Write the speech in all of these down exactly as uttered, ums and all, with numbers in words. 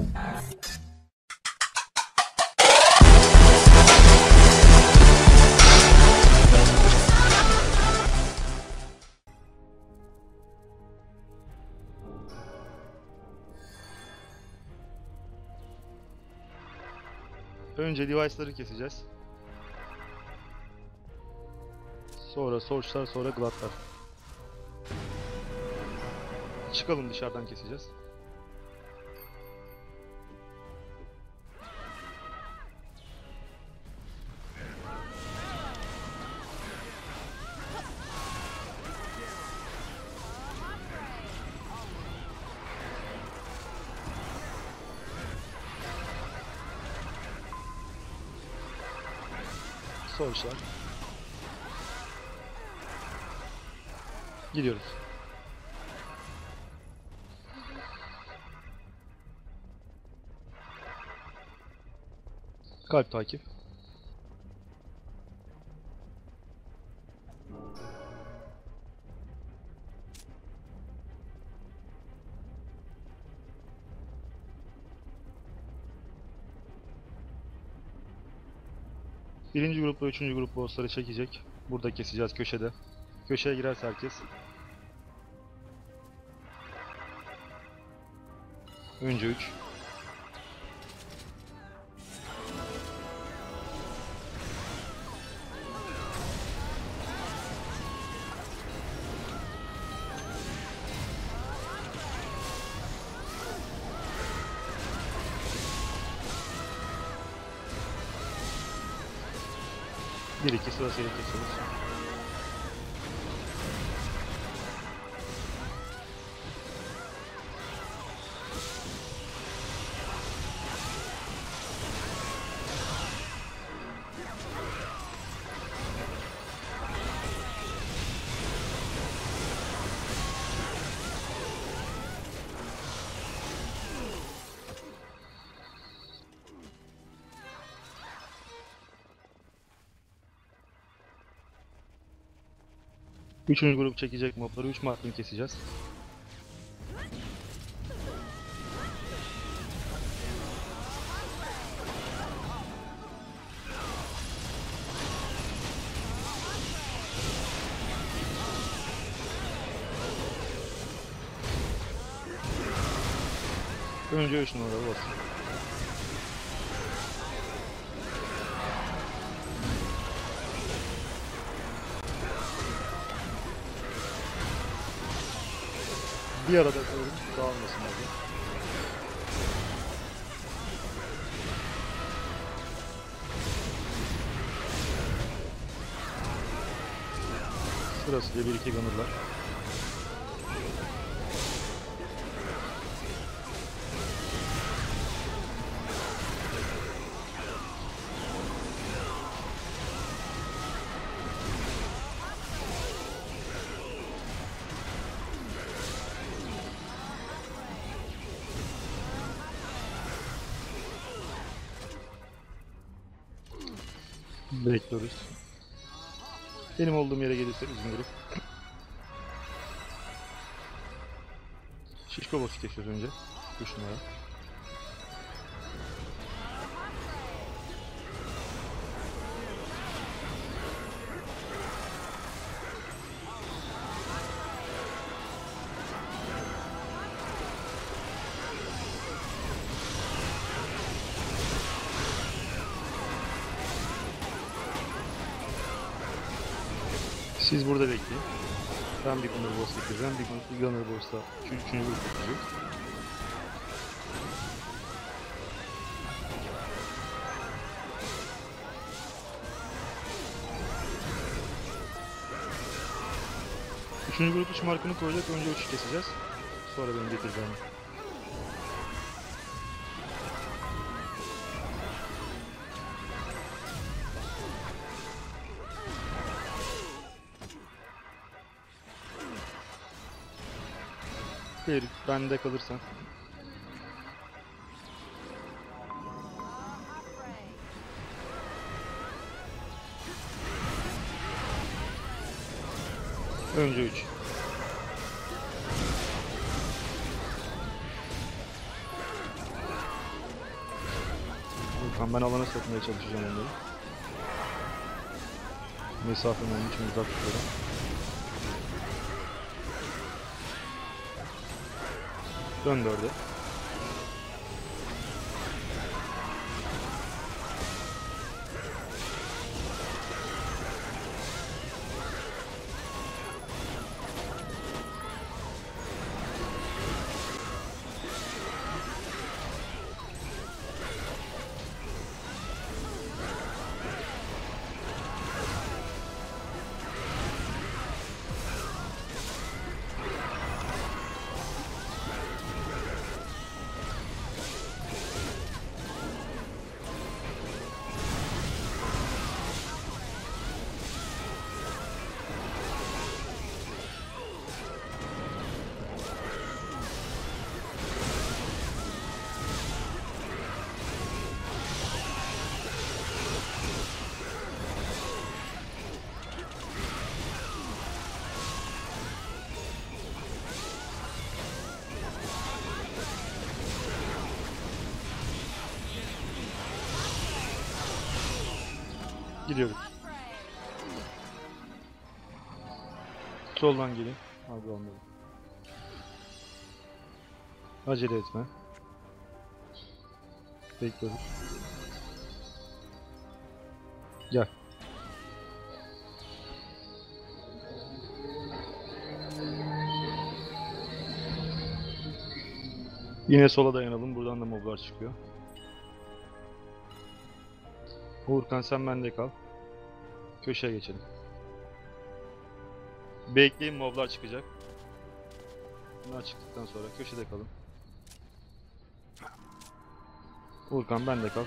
Önce device'ları keseceğiz. Sonra Sorce'lar, sonra Glad'lar. Çıkalım, dışarıdan keseceğiz. Sorce'lar. Gidiyoruz. Kalp takip. Birinci grupla üçüncü grup bossları çekecek. Burada keseceğiz, köşede. Köşeye girerse herkes. Önce üç. Bir iki sırasıyla kesiyoruz. Üçüncü grup çekecek mobları üç markını keseceğiz. Önce üç numaralı boss. Bir arada koyalım, dağılmasın abi. Sırasıyla bir iki gunner'lar. Bekliyoruz. Benim olduğum yere gelirse bizim grup. Şişko boss'u kesiyoruz önce. üç numara. Siz burada bekleyin. Ben bir gunner boss getireceğim. Bir gunner boss'la üçüncü grup getireceğiz. Üçüncü grup üç markını koyacak. Önce üçü keseceğiz. Sonra benim getireceğim. Hayır, bende kalırsan. Önce üç. Urkan ben alana sokmaya çalışacağım onları. Mesafem onun için uzak tutuyorum. Dön dörde. Gidiyoruz. Soldan gelin. Abi olmadı. Acele etme. Bekliyoruz. Gel. Yine sola dayanalım. Buradan da moblar çıkıyor. Uğurkan sen bende kal. Köşeye geçelim. Bekleyin, moblar çıkacak. Bunlar çıktıktan sonra köşede kalın. Uğurkan bende kal.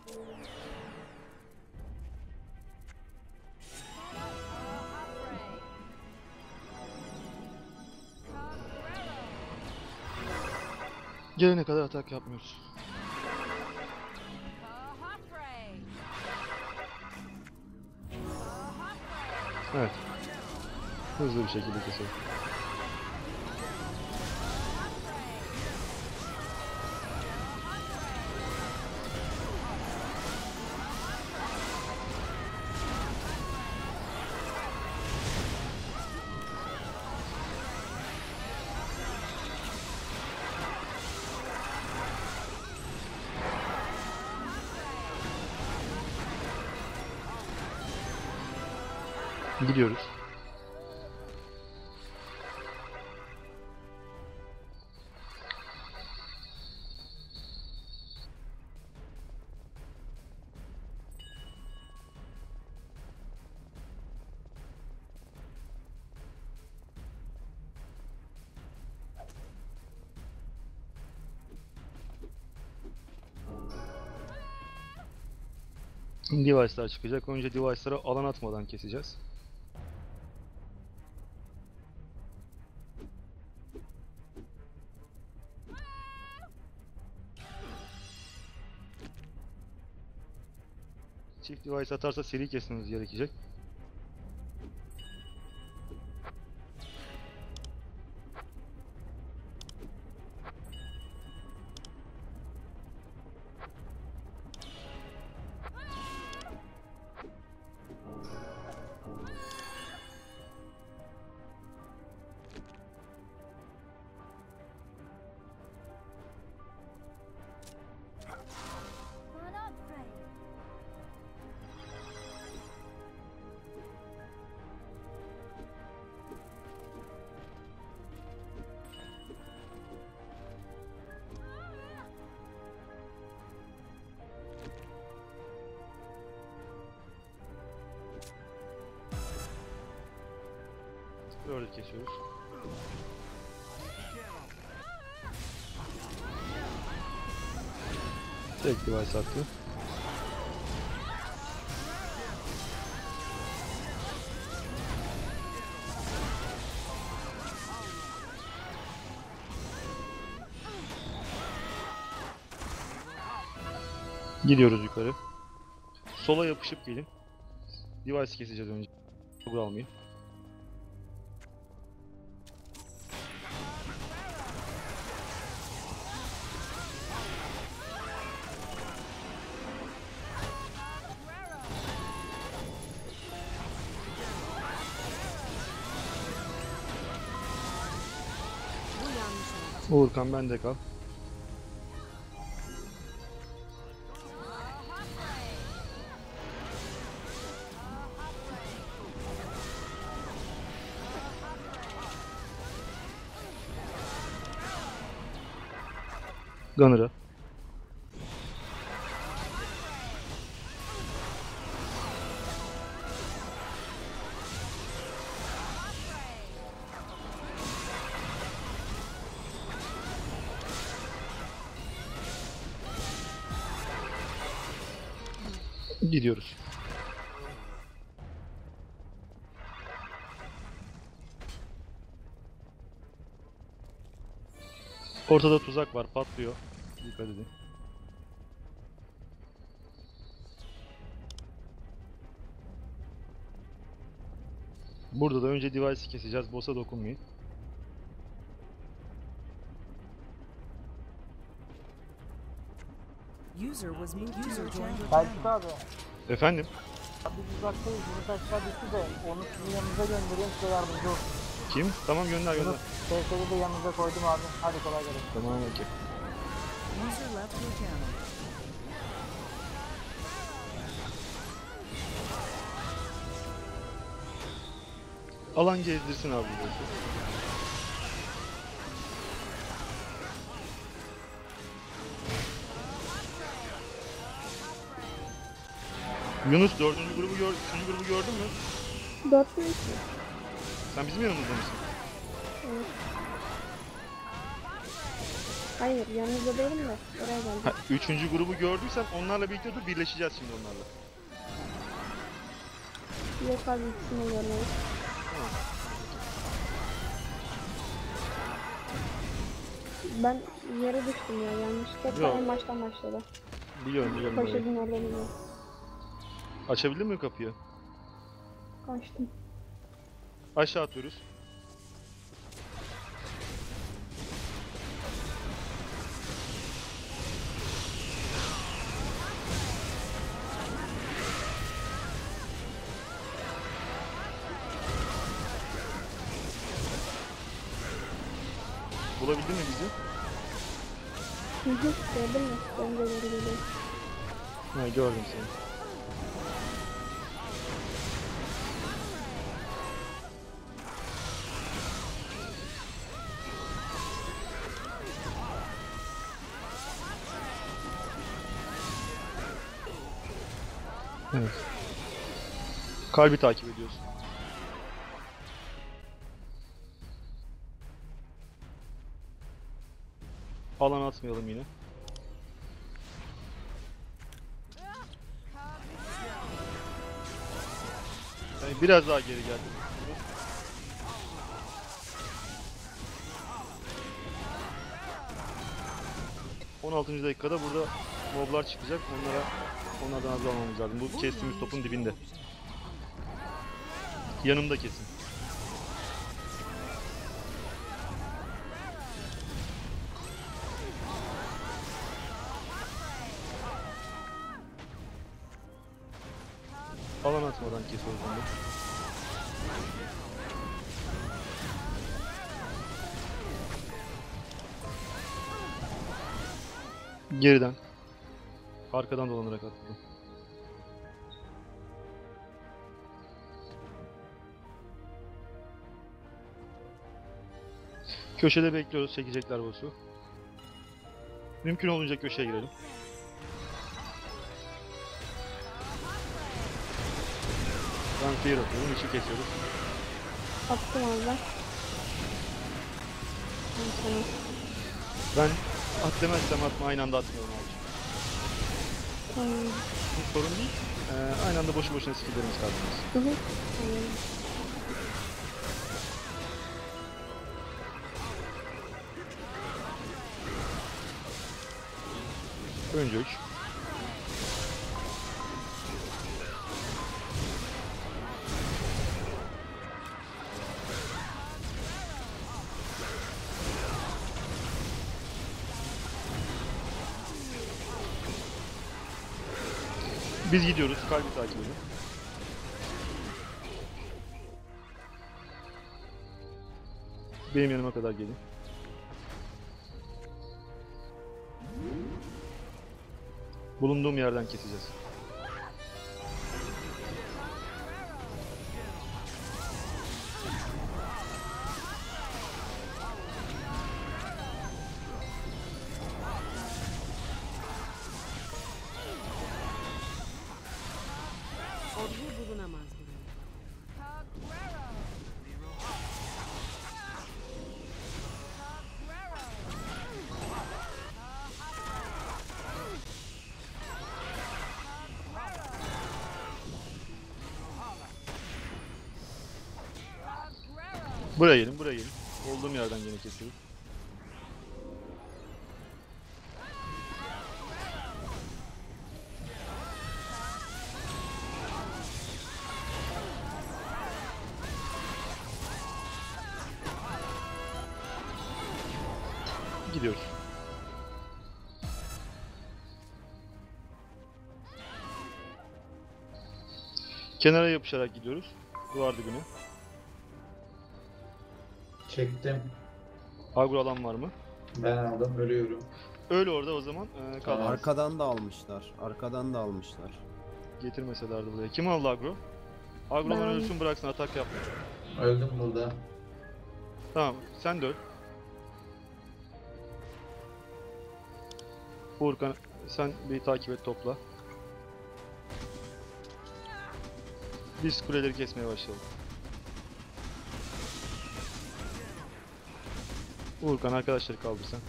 Gelene kadar atak yapmıyoruz. Evet. Hızlı bir şekilde keselim. Gidiyoruz. Device'lar çıkacak. Önce device'lara alan atmadan keseceğiz. Çift device atarsa seri kesmemiz gerekecek. Böyle kesiyoruz. Tek device attı. Gidiyoruz yukarı. Sola yapışıp gelin. Device keseceğiz önce. Toggle almayın. Uğurkan bende kal. Gunner'a. Gidiyoruz. Ortada tuzak var, patlıyor. Dikkat edin. Burada da önce device'i keseceğiz, boss'a dokunmayın. User was moved to your channel. Selçuk abi, Efendim? biz uzaktayız. Yunus aşağı düştü de onu sizin yanınıza göndereyim, size yardımcı olsun. Kim? Tamam gönder gönder. Yunus, T S'yi de yanınıza koydum abi. Hadi kolay gelsin. Tamam okey. User left your channel. Alan gezdirsin abi burası. Yunus dördüncü grubu gör, üçüncü grubu gördün mü? Dört mü? Sen bizim yanımızda mısın? Evet. Hayır, yanınızda değilim de oraya geldim. Ha, üçüncü grubu gördüysen onlarla birlikte dur, birleşeceğiz şimdi onlarla. Yok abi, ikisini görmedim. Ben yere düştüm ya, yanlışlıkla Yok. en baştan başladı. Biliyorum biliyorum. burayı. Koşuyordum oradan iniyor. Açabildin mi kapıyı? Kaçtım. Aşağı atıyoruz. Bulabildin mi bizi? Hı hı, gördün mü? Ben de geri geliyorum. Ha gördüm seni. Evet. Kalbi takip ediyorsun. Alan atmayalım yine. Yani biraz daha geri geldim. on altıncı dakikada burada moblar çıkacak. Onlara onlardan hızlı almamız lazım. Bu kestiğimiz topun dibinde. Yanımda kesin. Alan atmadan kesiyoruz onu. Geriden. Arkadan dolanarak atladım. Köşede bekliyoruz, çekecekler boss'u. Mümkün olunca köşeye girelim. Ben fear atıyorum, içi kesiyoruz. Attım abi ben. Ben sana. Ben at demezsem atma, aynı anda atmıyorum abi. Tamam. Bu sorun değil. Ee, aynı anda boşu boşuna skilllerimiz kaldırmaz. Hı hı. Tamam. Önce üç. Biz gidiyoruz, kalbi takip edin. Benim yanıma kadar gelin. Bulunduğum yerden keseceğiz. Ordu bulunamaz bile. Buraya gelin, buraya gelin. Olduğum yerden yine kesiyorum. Gidiyoruz. Kenara yapışarak gidiyoruz. Duvar dibine. Çektim. Agro alan var mı? Ben aldım. Ölüyorum. Öyle orada o zaman e, kal. Tamam. Arkadan da almışlar. Arkadan da almışlar. Getirmeselerdi buraya. Kim aldı agro? Agrolar Ben. ölsün bıraksın, atak yapma. Öldüm burada. Tamam, sen de öl. Furkan, sen bir takip et, topla. Biz kuleleri kesmeye başlayalım. Furkan, arkadaşları kaldır sen.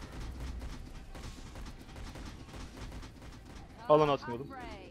Alan atmayalım.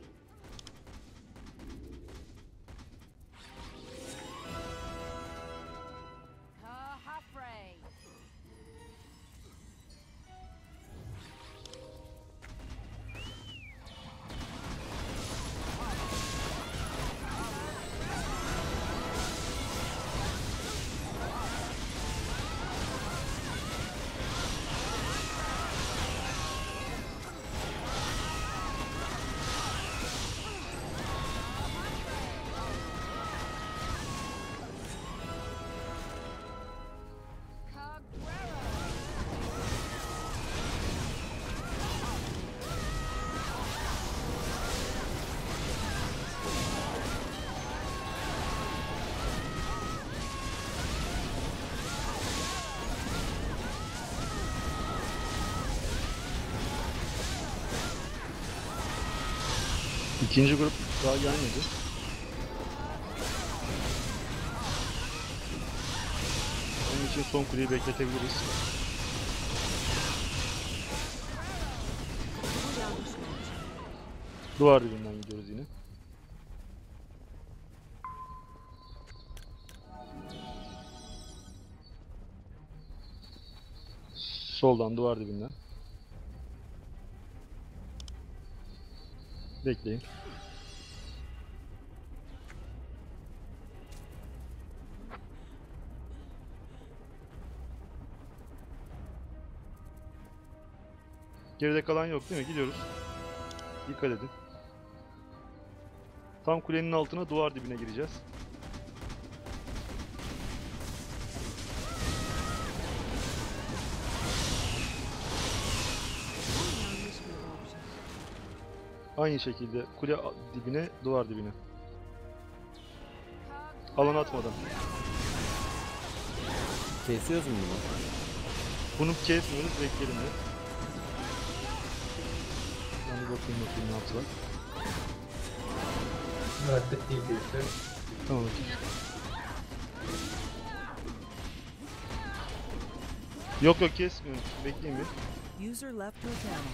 İkinci grup daha gelmedi. Onun için son kuleyi bekletebiliriz. Bu yanlış olmuş. Duvar dibinden gidiyoruz yine. Soldan duvar dibinden. Bekleyin. Geride kalan yok değil mi? Gidiyoruz. Dikkat edin. Tam kulenin altına, duvar dibine gireceğiz. Bu yanlış bir olmuş. Aynı şekilde kule a- dibine, duvar dibine. Alan atmadan. Kesiyoruz mu bunu? Bunu kesmiyoruz, bekleyelim de. Ben bir bakayım bakayım ne yaptılar. Bıraktık değil diyorsun. Tamam. okey. Yok yok kesmiyoruz. Bekleyin bir. User left your channel.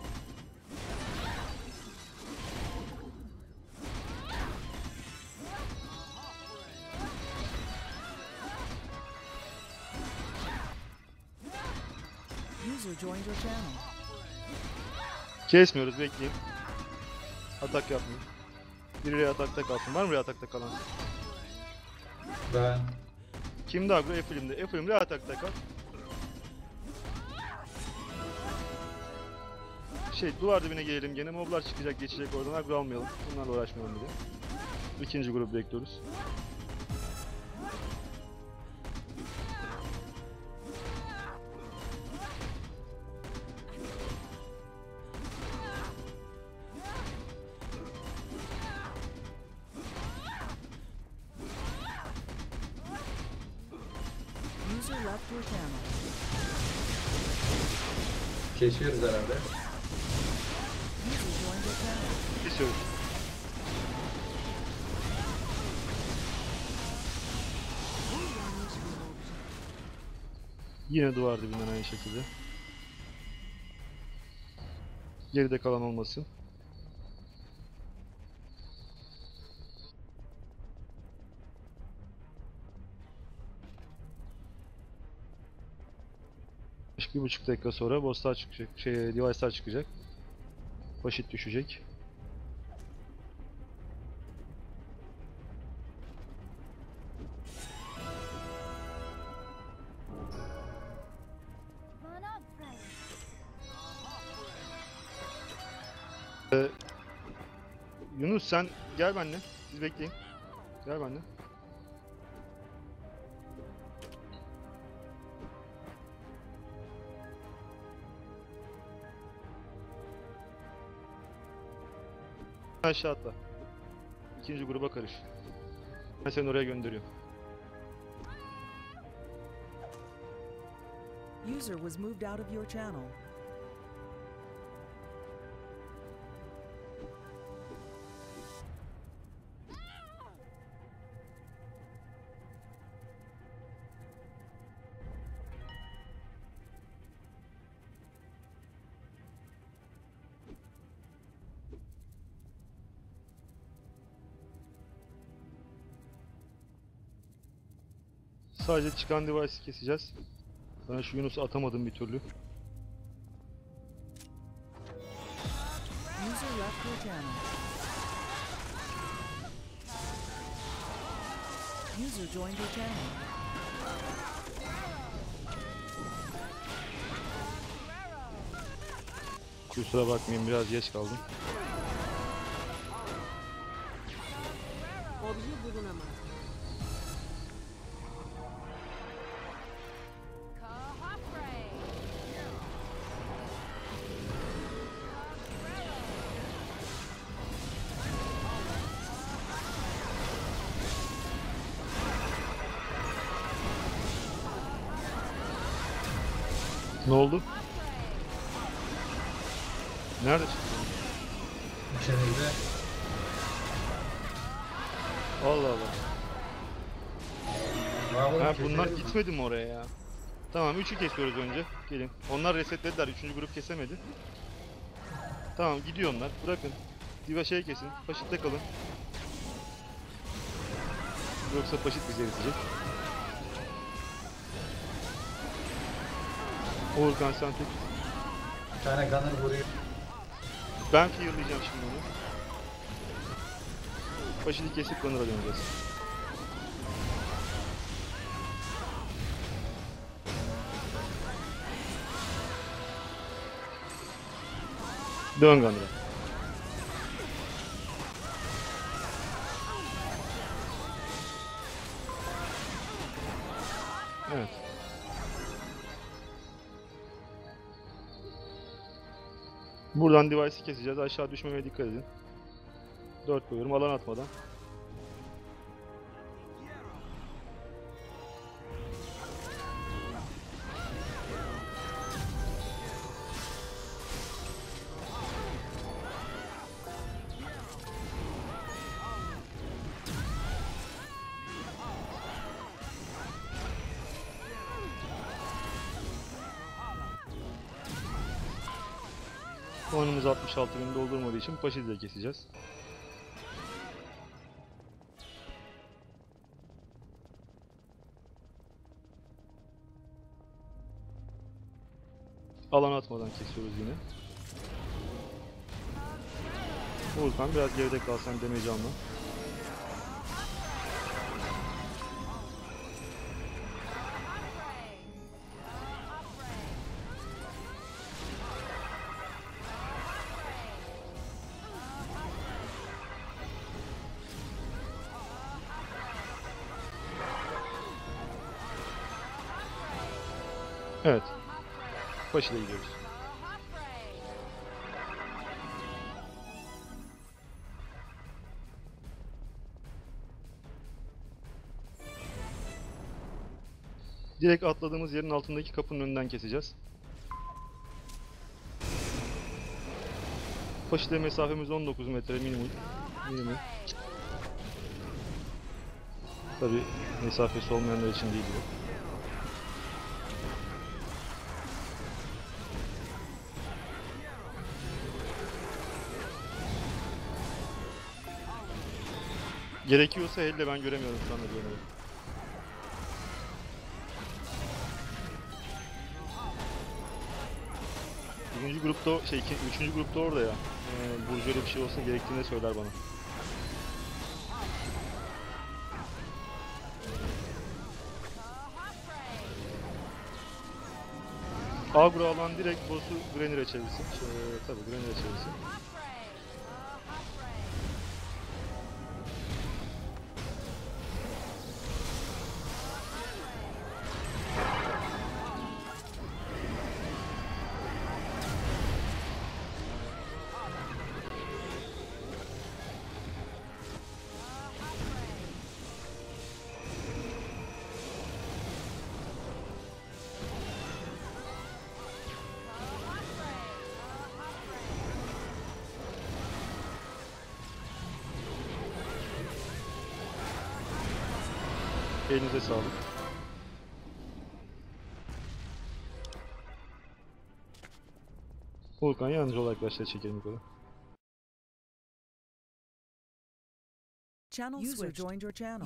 User joined your channel. Kesmiyoruz, bekleyin. Atak yapmayın. Biri atakta kalsın. Var mı atakta kalan? Ben. Kimde agro? Eflim'de. Eflim'de atakta kal. Şey, duvar dibine gelelim gene. Moblar çıkacak, geçecek oradan. Agro almayalım. Bunlarla uğraşmayalım bir de. İkinci grubu bekliyoruz. your channel. Kesiyoruz herhalde. User joined your channel. Kesiyoruz. Bu yanlış bir obje. Yine duvar dibinden aynı şekilde. Geride kalan olmasın. Bir buçuk dakika sonra bosslar çıkacak, şey, device'lar çıkacak. Başit düşecek. Ee, Yunus sen gel benimle. Siz bekleyin. Gel benimle. Aşağı atla. İkinci gruba karış. Ben seni oraya gönderiyorum. User was moved out of your channel. Sadece çıkan device'i keseceğiz. Ben şu Yunus'u atamadım bir türlü. User left your channel. User joined your channel. Kusura bakmayın biraz geç kaldım. Obje bulunamaz. Ne oldu? Nerede çıktı? İçinizde Allah Allah. Mahmut Ha, keselim bunlar mi? gitmedi mi oraya ya? Tamam üçü kesiyoruz önce. Gelin. Onlar resetlediler. Üçüncü grup kesemedi. Tamam gidiyor onlar. Bırakın. Diva şey kesin. Paşitte kalın. Yoksa Paşit bizi eritecek. Uğurkan sen tut. Bir tane gunner vuruyor. Ben fearlayacağım şimdi onu. Paşit'i kesip Gunner'a döneceğiz. Dön Gunner'a. Evet. Buradan device'i keseceğiz. Aşağı düşmemeye dikkat edin. dört koyuyorum alan atmadan. Puanımız altmış altı bin doldurmadığı için Paşit'i de keseceğiz. Alan atmadan kesiyoruz yine. Uğurkan biraz geride kal sen damage alma. Evet. Paşa'da gidiyoruz. Direkt atladığımız yerin altındaki kapının önünden keseceğiz. Paşa mesafemiz on dokuz metre minimum. minimum. Tabi mesafesi olmayanlar için değil bu. Gerekiyorsa elle, ben göremiyorum şu anda diyorum. Birinci grupta o- şey iki, üçüncü grupta orada ya. Ee, Burcu öyle bir şey olsa gerektiğinde söyler bana. Agro alan direkt boss'u Grenier'e çevirsin. Şey, tabii Grenier'e çevirsin. Elinize sağlık. Volkan yalnızca olarak başla çekelim yukarı. Channel User joined your channel.